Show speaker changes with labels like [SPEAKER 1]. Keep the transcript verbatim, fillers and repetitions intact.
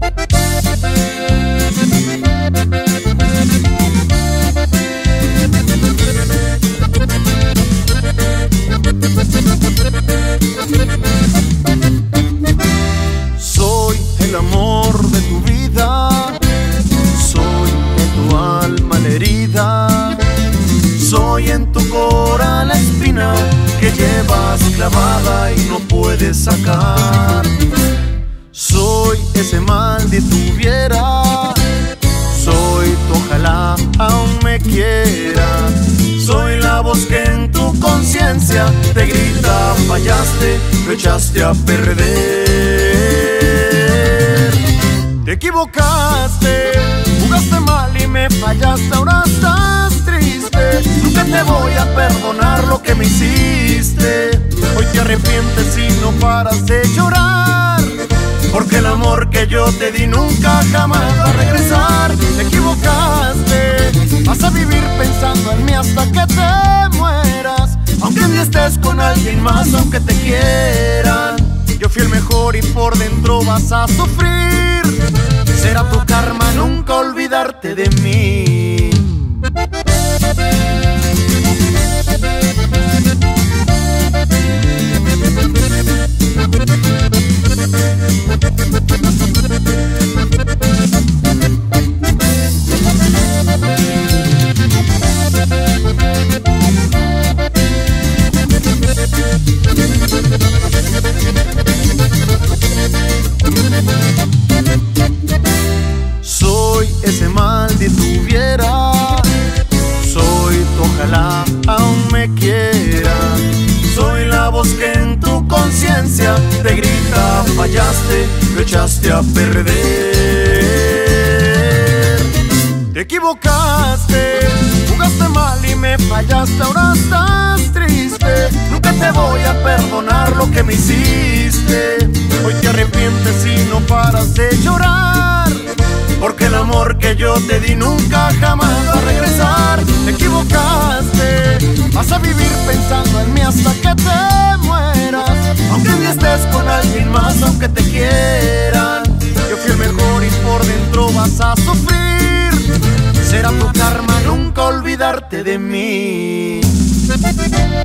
[SPEAKER 1] Soy el amor de tu vida, soy en tu alma la herida, soy en tu cora la espina que llevas clavada y no puedes sacar. Soy ese mal de tu hubiera, soy tu ojalá aún me quiera, soy la voz que en tu conciencia te grita fallaste, lo echaste a perder. Te equivocaste, jugaste mal y me fallaste, ahora estás triste, nunca te voy a perdonar lo que me hiciste. Hoy te arrepientes y no paras de llorar, porque el amor que yo te di nunca jamás va a regresar. Te equivocaste, vas a vivir pensando en mí hasta que te mueras, aunque un día estés con alguien más, aunque te quieran. Yo fui el mejor y por dentro vas a sufrir, será tu karma nunca olvidarte de mí. Soy ese mal de tu hubiera, soy tu ojalá aún me quiera, soy la voz que en tu conciencia te grita fallaste, lo echaste a perder. Te equivocaste, jugaste mal y me fallaste, ahora estás triste, nunca te voy a perdonar lo que me hiciste. Hoy te arrepientes y no paras de llorar, porque el amor que yo te di nunca jamás va a regresar. Te equivocaste, vas a vivir pensando en mí hasta que te mueras, aunque un día estés con alguien más, aunque te quieran. Yo fui el mejor y por dentro vas a sufrir, será tu karma nunca olvidarte de mí.